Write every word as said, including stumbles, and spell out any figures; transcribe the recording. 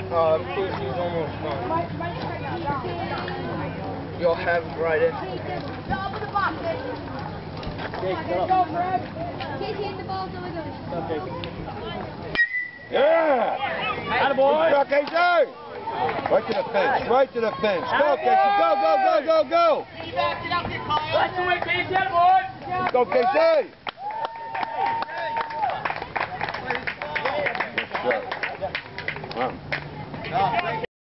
Uh, Casey's almost done. You'll have it right in. Casey in the ball, so we go. Okay. Yeah! Attaboy! Good Casey! Right to the fence, right to the fence. Go, Casey, go, go, go, go, go! That's the way, Casey, attaboy! Go, Casey! Wow.